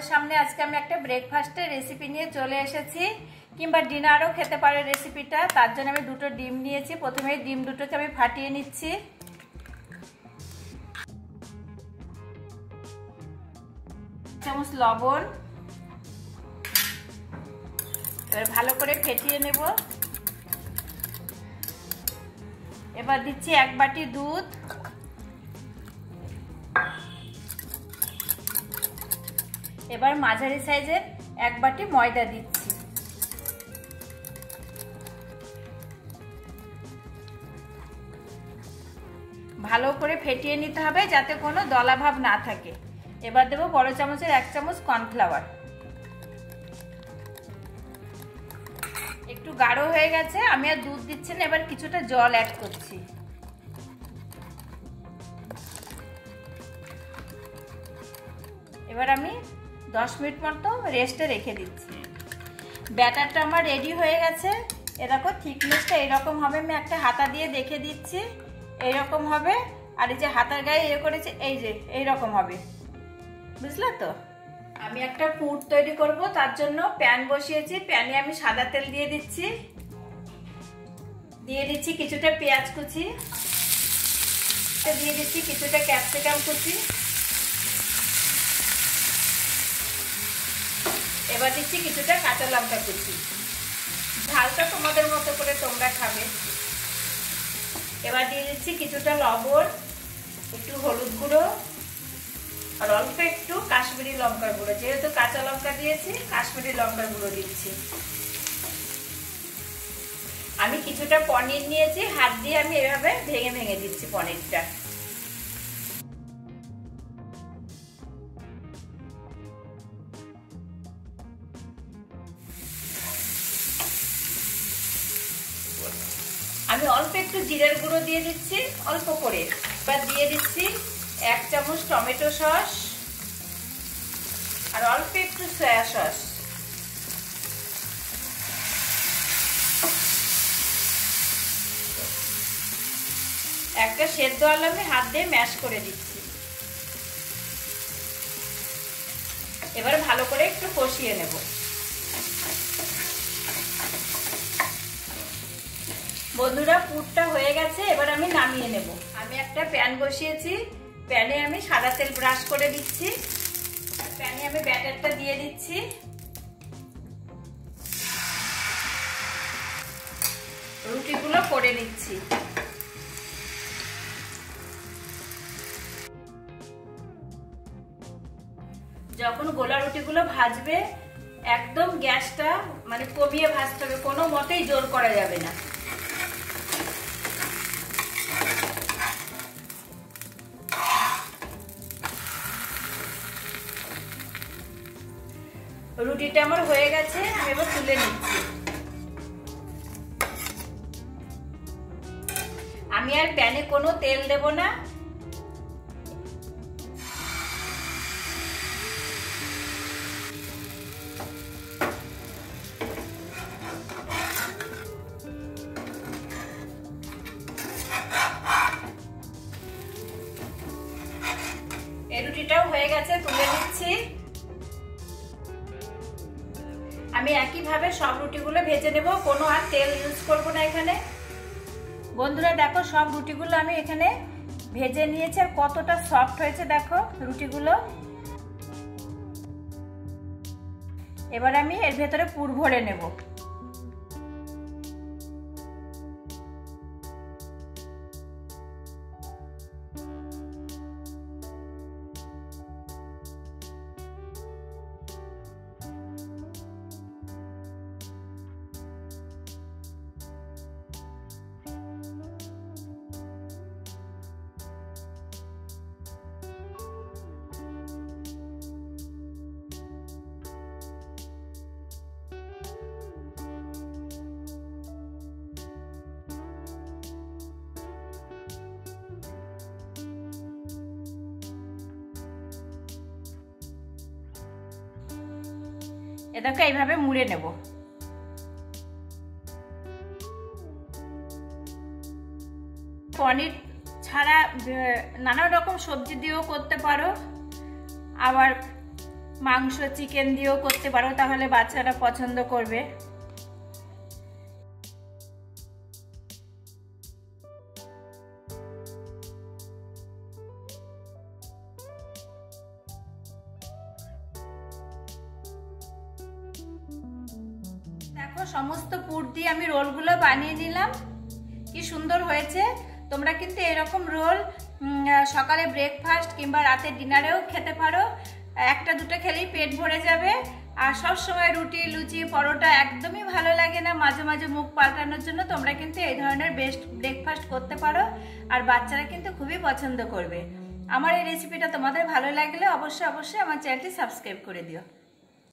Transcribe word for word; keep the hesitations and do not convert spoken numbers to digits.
তোমাদের সামনে আজকে আমি একটা ব্রেকফাস্টের রেসিপি নিয়ে চলে এসেছি, কিংবা ডিনারও খেতে পারে রেসিপিটা। তার জন্য আমি দুটো ডিম নিয়েছি। প্রথমে ডিম দুটোকে আমি ফাটিয়ে নিচ্ছি। চামচ লবণ, এবার ভালো করে ফেটিয়ে নেব। এবার দিচ্ছি এক বাটি দুধ, এবার মাঝারি সাইজের এক বাটি ময়দা দিচ্ছি। ভালো করে ফেটিয়ে নিতে হবে যাতে কোনো দলাভাব না থাকে। এবার দেবো বড় চামচের এক চামচ কর্নফ্লাওয়ার। একটু গাঢ় হয়ে গেছে, আমি আর দুধ দিচ্ছি না, এবার কিছুটা জল অ্যাড করছি। এবার আমি দশ মিনিট মতো রেস্টে রেখে দিচ্ছি। ব্যাটারটা আমার রেডি হয়ে গেছে। এরকম থিকনেসটা এরকম হবে। আমি একটা হাতা দিয়ে দেখে দিচ্ছি, এইরকম হবে। আর এই যে হাতার গায়ে ইয়ে করেছে, এই যে এইরকম হবে, বুঝলে তো? আমি একটা পুর তৈরি করব, তার জন্য প্যান বসিয়েছি। প্যানে আমি সাদা তেল দিয়ে দিচ্ছি। দিয়ে দিচ্ছি কিছুটা পেঁয়াজ কুচি, দিয়ে দিচ্ছি কিছুটা ক্যাপসিকাম কুচি, এবার দিচ্ছি কিছুটা কাঁচা লঙ্কা কুচি। ঝালটা তোমাদের মতো করে তোমরা খাবে। এবার দিয়ে দিচ্ছি কিছুটা লবণ, একটু হলুদ গুঁড়ো, আর অল্প একটু কাশ্মীরি লঙ্কার গুঁড়ো। যেহেতু কাঁচা লঙ্কা দিয়েছি, কাশ্মীরি লঙ্কার গুঁড়ো দিচ্ছি। আমি কিছুটা পনির নিয়েছি, হাত দিয়ে আমি এভাবে ভেঙে ভেঙে দিচ্ছি পনিরটা। আমি অল্প একটু জিরের গুঁড়ো দিয়ে দিচ্ছি, অল্প করে। এবার দিয়ে দিচ্ছি এক চামচ টমেটো সস আর অল্প একটু সয়া সস। একটা সেদ্ধ আলু আমি হাত দিয়ে ম্যাশ করে দিচ্ছি। এবার ভালো করে একটু কষিয়ে নেব। বন্ধুরা, পুরটা হয়ে গেছে, এবার আমি নামিয়ে নেব। আমি একটা প্যান বসিয়েছি। প্যানে আমি সাদা তেল ব্রাশ করে দিচ্ছি। প্যানে আমি ব্যাটারটা দিয়ে দিচ্ছি। রুটিগুলো করে নিচ্ছি। যখন গোলা রুটিগুলো ভাজবে, একদম গ্যাসটা মানে কমিয়ে ভাজতে হবে, কোনো মতেই জোর করা যাবে না। রুটিটা আমার হয়ে গেছে, আমি এবার তুলে নিচ্ছি। আমি আর প্যানে কোনো তেল দেব না। এই রুটিটাও হয়ে গেছে, তুলে নিচ্ছি। আমি একইভাবে সব রুটিগুলো ভেজে নেব, কোনো আর তেল ইউজ করব না এখানে। বন্ধুরা দেখো, সব রুটিগুলো আমি এখানে ভেজে নিয়েছি, আর কতটা সফট হয়েছে দেখো রুটিগুলো। এবার আমি এর ভেতরে পুর ভরে নেব। এটাকে এইভাবে মুড়ে নেব। পনির ছাড়া নানা রকম সবজি দিয়েও করতে পারো, আবার মাংস চিকেন দিয়েও করতে পারো, তাহলে বাচ্চারা পছন্দ করবে। দেখো সমস্ত পুর দিয়ে আমি রোলগুলো বানিয়ে নিলাম, কি সুন্দর হয়েছে। তোমরা কিন্তু এরকম রোল সকালে ব্রেকফাস্ট কিংবা রাতে ডিনারেও খেতে পারো। একটা দুটো খেলেই পেট ভরে যাবে। আর সব সময় রুটি লুচি পরোটা একদমই ভালো লাগে না, মাঝে মাঝে মুখ পাল্টানোর জন্য তোমরা কিন্তু এই ধরনের বেস্ট ব্রেকফাস্ট করতে পারো, আর বাচ্চারা কিন্তু খুবই পছন্দ করবে। আমার এই রেসিপিটা তোমাদের ভালো লাগলে অবশ্যই অবশ্যই আমার চ্যানেলটি সাবস্ক্রাইব করে দিও।